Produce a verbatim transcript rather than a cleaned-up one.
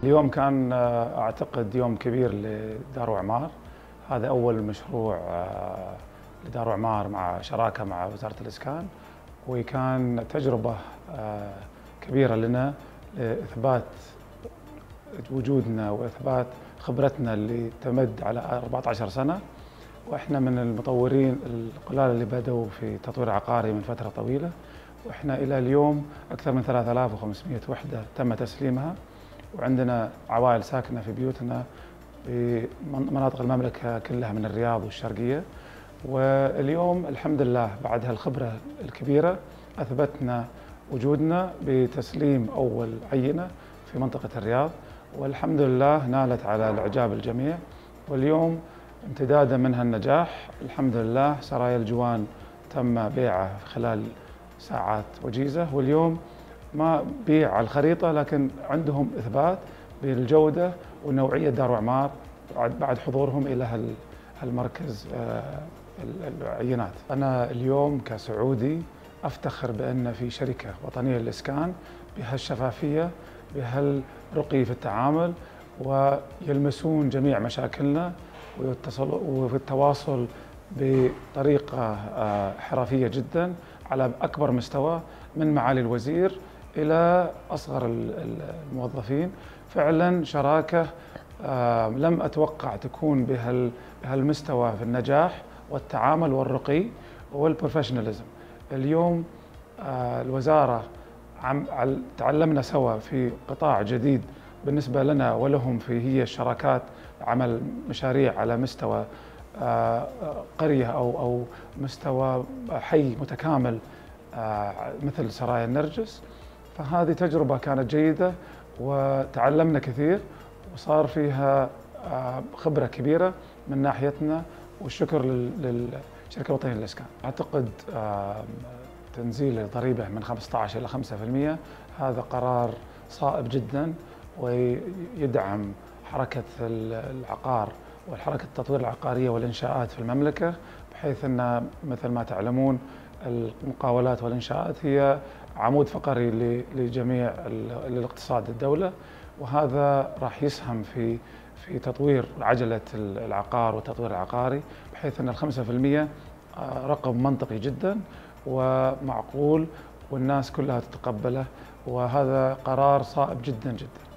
اليوم كان آه، أعتقد يوم كبير لدار وعمار. هذا أول مشروع آه، لدار وعمار مع شراكة مع وزارة الإسكان، وكان تجربة آه، كبيرة لنا لإثبات وجودنا وإثبات خبرتنا اللي تمد على أربعة عشر سنة. وإحنا من المطورين القلال اللي بدأوا في تطوير عقاري من فترة طويلة، وإحنا إلى اليوم أكثر من ثلاثة آلاف وخمسمئة وحدة تم تسليمها، وعندنا عوائل ساكنة في بيوتنا في مناطق المملكة كلها من الرياض والشرقية. واليوم الحمد لله بعد هالخبرة الكبيرة أثبتنا وجودنا بتسليم أول عينة في منطقة الرياض، والحمد لله نالت على الإعجاب الجميع. واليوم امتدادا من هالنجاح الحمد لله سرايا الجوان تم بيعه خلال ساعات وجيزة، واليوم ما بيع على الخريطة لكن عندهم إثبات بالجودة ونوعية دار وعمار بعد حضورهم إلى هالمركز العينات. أنا اليوم كسعودي أفتخر بأن في شركة وطنية للإسكان بهالشفافية، بهالرقي في التعامل، ويلمسون جميع مشاكلنا وفي التواصل بطريقة حرفية جدا على أكبر مستوى من معالي الوزير إلى أصغر الموظفين. فعلا شراكة لم أتوقع تكون بهالمستوى في النجاح والتعامل والرقي والبروفيشناليزم. اليوم الوزارة تعلمنا سوا في قطاع جديد بالنسبة لنا ولهم، في هي الشراكات عمل مشاريع على مستوى قرية أو أو مستوى حي متكامل مثل سرايا النرجس. فهذه تجربة كانت جيدة وتعلمنا كثير، وصار فيها خبرة كبيرة من ناحيتنا، والشكر للشركة الوطنية للإسكان. أعتقد تنزيل الضريبة من خمسة عشر إلى خمسة بالمئة هذا قرار صائب جدا، ويدعم حركة العقار والحركة التطوير العقارية والإنشاءات في المملكة، بحيث أن مثل ما تعلمون المقاولات والإنشاءات هي عمود فقري لجميع الاقتصاد الدولة، وهذا راح يسهم في في تطوير عجلة العقار والتطوير العقاري، بحيث أن الخمسة في المئة رقم منطقي جدا ومعقول والناس كلها تتقبله، وهذا قرار صائب جدا جدا.